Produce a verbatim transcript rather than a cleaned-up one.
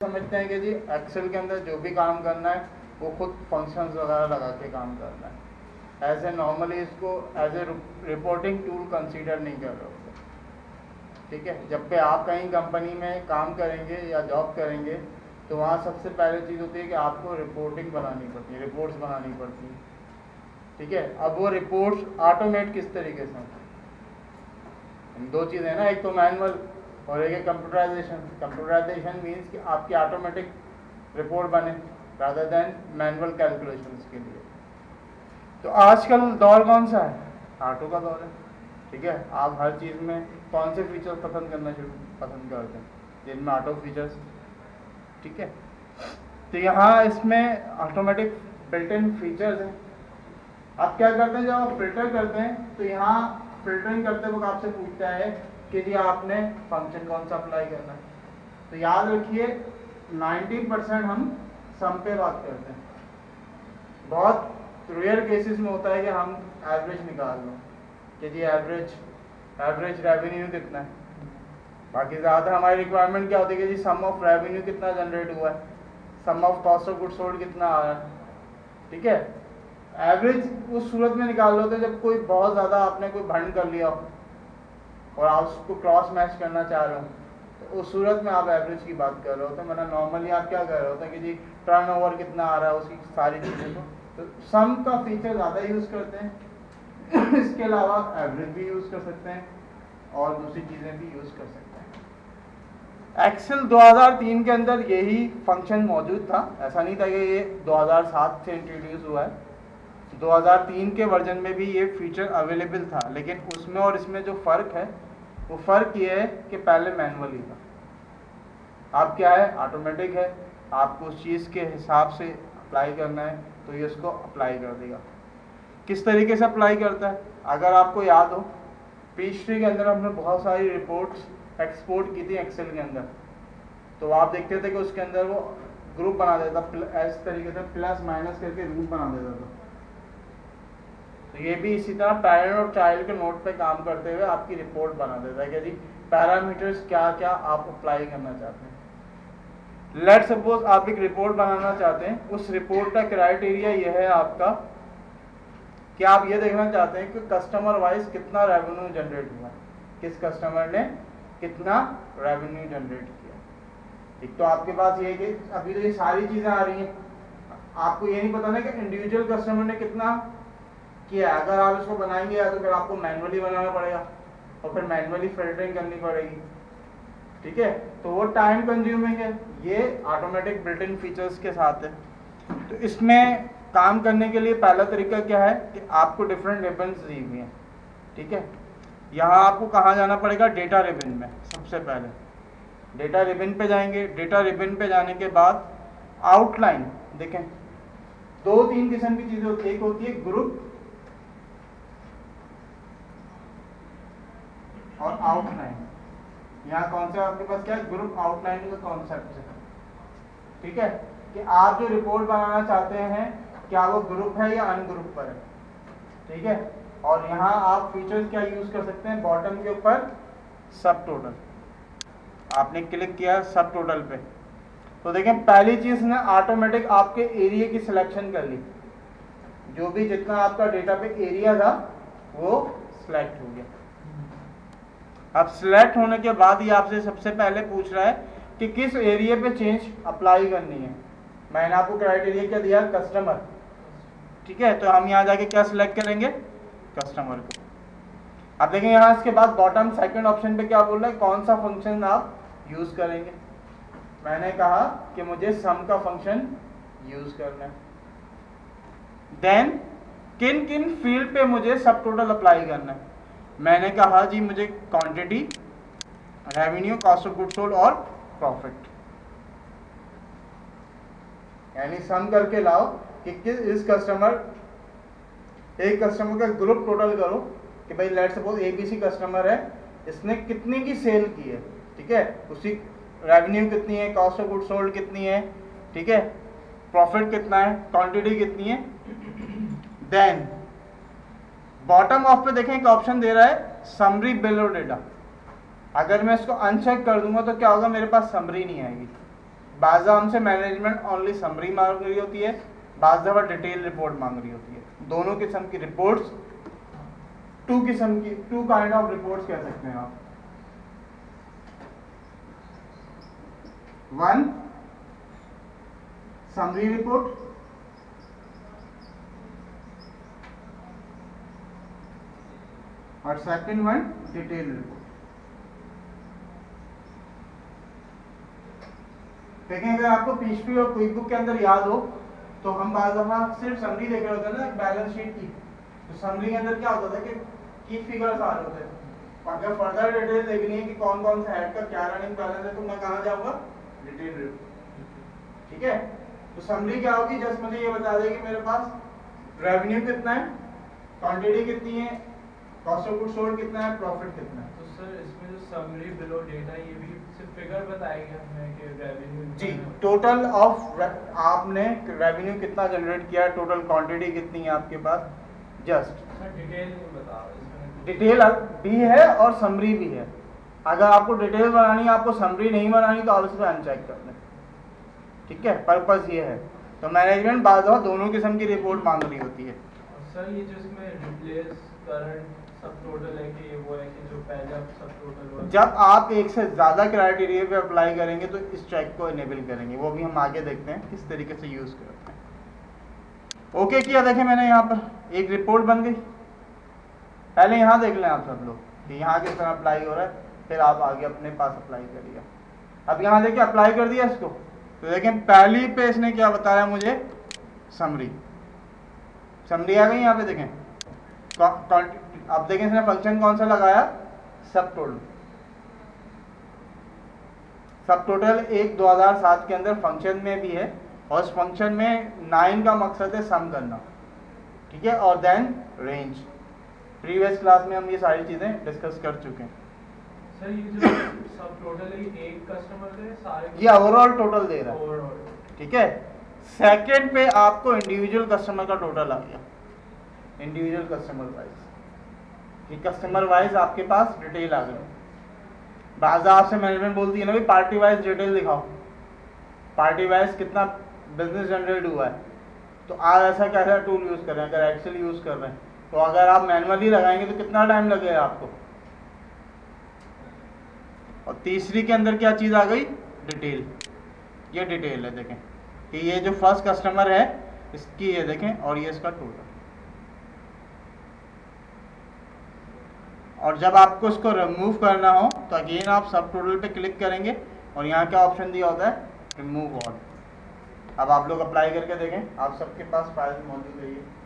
समझते हैं कि जी एक्सेल के अंदर जो भी काम करना है वो खुद फंक्शंस वगैरह लगा के काम करना है। ऐसे नॉर्मली इसको as a reporting tool consider नहीं कर रहे होते, ठीक है। जब पे आप कहीं कंपनी में काम करेंगे या जॉब करेंगे तो वहाँ सबसे पहले चीज़ होती है कि आपको रिपोर्टिंग बनानी पड़ती है, रिपोर्ट्स बनानी पड़ती है, ठीक है। अब वो रिपोर्ट्स ऑटोमेट किस तरीके से होती है, दो चीज़ें हैं ना, एक तो मैनुअल और एक है कंप्यूटराइजेशन। कंप्यूटराइजेशन मीन्स कि आपकी ऑटोमेटिक रिपोर्ट बने रादर देन मैनुअल कैलकुलेशंस के लिए। तो आजकल दौर कौन सा है, ऑटो का दौर है, ठीक है। आप हर चीज़ में कौन से फीचर्स पसंद करना शुरू पसंद करते हैं, जिनमें ऑटो फीचर्स, ठीक है। तो यहाँ इसमें ऑटोमेटिक बिल्ट इन फीचर्स हैं। आप क्या करते हैं, जब आप फिल्टर करते हैं तो यहाँ फिल्टरिंग करते वक्त आपसे पूछता है कि जी आपने फंक्शन कौन सा अप्लाई करना है। तो याद रखिए नब्बे परसेंट हम सम पे बात करते हैं, बहुत रेयर केसेस में होता है कि हम एवरेज निकाल लो कि जी एवरेज एवरेज रेवेन्यू कितना है। बाकी ज़्यादा हमारी रिक्वायरमेंट क्या होती है कि जी सम ऑफ रेवेन्यू कितना जनरेट हुआ है, sum of cost of goods sold कितना आ रहा है, ठीक है। एवरेज उस सूरत में निकाल लो तो जब कोई बहुत ज़्यादा आपने कोई भंड कर लिया हो और आप उसको क्रॉस मैच करना चाह रहे हो तो उस सूरत में आप एवरेज की बात कर रहे हो। तो मतलब नॉर्मली आप क्या कर रहे होते हैं कि जी टर्नओवर कितना आ रहा है उसकी सारी चीज़ें को, तो सम का फीचर ज़्यादा यूज़ करते हैं। इसके अलावा एवरेज भी यूज़ कर सकते हैं और दूसरी चीज़ें भी यूज़ कर सकते हैं। एक्सेल दो हज़ार तीन के अंदर यही फंक्शन मौजूद था, ऐसा नहीं था कि ये दो हज़ार सात से इंट्रोड्यूस हुआ है। दो हज़ार तीन के वर्जन में भी ये फीचर अवेलेबल था, लेकिन उसमें और इसमें जो फ़र्क है वो फ़र्क ये है कि पहले मैनुअली था, अब क्या है ऑटोमेटिक है। आपको उस चीज़ के हिसाब से अप्लाई करना है तो ये उसको अप्लाई कर देगा। किस तरीके से अप्लाई करता है, अगर आपको याद हो पीएचडी के अंदर हमने बहुत सारी रिपोर्ट्स एक्सपोर्ट की थी एक्सेल के अंदर, तो आप देखते थे कि उसके अंदर वो ग्रुप बना देता, इस तरीके से प्लस माइनस करके ग्रुप बना देता था। तो ये भी इसी तरह पेरेंट और चाइल्ड के नोट पे काम करते हुए आपकी रिपोर्ट बना देता है कि जी पैरामीटर्स क्या क्या आप अप्लाई करना चाहते हैं। लेट सपोज आप एक रिपोर्ट बनाना चाहते हैं, उस रिपोर्ट का क्राइटेरिया यह है आपका कि आप ये देखना चाहते हैं कि कस्टमर वाइज कितना रेवेन्यू जनरेट हुआ, किस कस्टमर ने कितना रेवेन्यू जनरेट किया। एक तो आपके पास ये है कि अभी तो ये सारी चीज़ें आ रही हैं, आपको ये नहीं पता ना कि इंडिविजुअल कस्टमर ने कितना किया। अगर आप इसको बनाएंगे या तो फिर आपको मैनुअली बनाना पड़ेगा और फिर मैनुअली फिल्टरिंग करनी पड़ेगी, ठीक है। तो वो टाइम कंज्यूमिंग है, ये ऑटोमेटिक बिल्ट इन फीचर्स के साथ है। तो इसमें काम करने के लिए पहला तरीका क्या है कि आपको डिफरेंट रिबन्स दी हुई हैं, ठीक है। यहाँ आपको कहाँ जाना पड़ेगा, डेटा रिबन में। सबसे पहले डेटा रिबन पे जाएंगे, डेटा रिबन पे जाने के बाद आउटलाइन देखें, दो तीन किस्म की चीज़ें होती है, एक होती है ग्रुप और आउटलाइन। यहाँ कौन सा आपके पास क्या है, ग्रुप आउटलाइन का कॉन्सेप्ट है, ठीक है। कि आप जो रिपोर्ट बनाना चाहते हैं क्या वो ग्रुप है या अनग्रुप पर है, ठीक है। और यहाँ आप फीचर्स क्या यूज कर सकते हैं, बॉटम के ऊपर सब टोटल, आपने क्लिक किया सब टोटल पे तो देखें पहली चीज ने ऑटोमेटिक आपके एरिया की सिलेक्शन कर ली, जो भी जितना आपका डेटा पे एरिया था वो सिलेक्ट हो गया। अब सिलेक्ट होने के बाद ही आपसे सबसे पहले पूछ रहा है कि किस एरिया पे चेंज अप्लाई करनी है। मैंने आपको क्राइटेरिया क्या दिया, कस्टमर, ठीक है। तो हम यहाँ जाके क्या सिलेक्ट करेंगे, कस्टमर को। अब देखें यहाँ इसके बाद बॉटम सेकंड ऑप्शन पे क्या बोल रहा है, कौन सा फंक्शन आप यूज करेंगे। मैंने कहा कि मुझे सम का फंक्शन यूज करना है। देन किन किन फील्ड पे मुझे सब टोटल अप्लाई करना है। मैंने कहा जी मुझे quantity, revenue, cost of goods sold और प्रॉफिट, यानी सम करके लाओ कि किस इस कस्टमर, एक कस्टमर का ग्रुप टोटल करो कि भाई लेट्स सपोज एबीसी कस्टमर है, इसने कितने की सेल की है, ठीक है। उसी रेवेन्यू कितनी है, कॉस्ट ऑफ गुड्स सोल्ड कितनी है, ठीक है, प्रॉफिट कितना है, क्वांटिटी कितनी है। देन बॉटम ऑफ पे देखें एक ऑप्शन दे रहा है समरी बिलो डेटा। अगर मैं इसको अनचेक कर दूंगा तो क्या होगा, मेरे पास समरी नहीं आएगी, बाज़ दफ़ा हमसे मैनेजमेंट ओनली समरी मांग रही होती है, बाज़ दफ़ा डिटेल रिपोर्ट मांग रही होती है। दोनों किस्म की रिपोर्ट्स, टू किस्म की टू काइंड ऑफ रिपोर्ट्स कह सकते हैं आप। वन समरी रिपोर्ट और सेकंड वन डिटेल रिपोर्ट। देखें, अगर आपको पीएचपी और क्विक बुक के अंदर याद हो तो हम बार दफा सिर्फ समरी देख रहे होते हैं ना, बैलेंस शीट की। तो समरी के अंदर क्या होता था कि की फिगर्स आ रहे होते हैं। अगर फर्दर डिटेल देखनी है कि कौन कौन सा हेड का क्या रनिंग बैलेंस है, तो मैं कहाँ जाऊंगा? Detail report. ठीक है, तो समरी क्या होगी? जस्ट मुझे ये बता देगी मेरे पास रेवेन्यू कितना है, क्वांटिटी कितनी है, कॉस्ट ऑफ गुड्स सोल्ड कितना है, प्रॉफिट कितना है। तो सर इसमें जो समरी बिलो डेटा, ये भी सिर्फ फिगर बताएगा हमें कि रेवेन्यू जी, टोटल ऑफ आपने रेवेन्यू कितना जनरेट किया है, टोटल क्वांटिटी कितनी है आपके पास, जस्ट डिटेल नहीं बता रहा। डिटेल भी है और समरी भी है। अगर आपको डिटेल बनानी है, आपको समरी नहीं बनानी, तो आप इस पर अनचेक कर लें। ठीक है, पर्पस ये है। तो मैनेजमेंट बार दफा दोनों किस्म की रिपोर्ट मांग रही होती है। सर ये जो इसमें रिप्लेस करंट सब टोटल है कि वो है कि जो पहले सब टोटल, जब आप एक से ज़्यादा क्राइटेरिया पे अप्लाई करेंगे तो इस चेक को इनेबल करेंगे, वो भी हम आगे देखते हैं किस तरीके से यूज़ करते हैं। ओके किया, देखें मैंने यहाँ पर एक रिपोर्ट बन गई। पहले यहाँ देख लें आप सब लोग कि यहाँ किस तरह अप्लाई हो रहा है, फिर आप आगे अपने पास अप्लाई करिए। अब यहाँ देखिए अप्लाई कर दिया इसको, तो देखें पहली पे इसने क्या बताया मुझे, समरी। समरी आ गई यहाँ पे, देखें अब देखें इसने फंक्शन कौन सा लगाया, सब टोटल। सब टोटल एक दो हज़ार सात के अंदर फंक्शन में भी है, और उस फंक्शन में नाइन का मकसद है सम करना। ठीक है, और देन रेंज। प्रीवियस क्लास में हम ये सारी चीज़ें डिस्कस कर चुके हैं। सर ये जो सब टोटल है एक कस्टमर के सारे, ये ओवरऑल टोटल दे रहा है। ओवरऑल ठीक है, सेकंड पे आपको इंडिविजुअल कस्टमर का टोटल आ गया, इंडिविजुअल कस्टमर वाइज। कि कस्टमर वाइज आपके पास डिटेल आ गई। बाज़ आपसे मैनेजमेंट बोलती है ना भाई पार्टी वाइज डिटेल दिखाओ, पार्टी वाइज कितना बिजनेस जनरेट हुआ है। तो आज ऐसा कैसा टूल यूज़ कर रहे हैं, अगर एक्सेल यूज़ कर रहे हैं, तो अगर आप मैनुअली लगाएंगे तो कितना टाइम लगेगा आपको। और तीसरी के अंदर क्या चीज़ आ गई, डिटेल। ये डिटेल है, देखें कि ये जो फर्स्ट कस्टमर है इसकी ये देखें, और ये इसका टोटल। और जब आपको इसको रिमूव करना हो तो अगेन आप सब टोटल पे क्लिक करेंगे, और यहाँ क्या ऑप्शन दिया होता है, रिमूव ऑल। अब आप लोग अप्लाई करके देखें, आप सबके पास फाइल मौजूद है ये।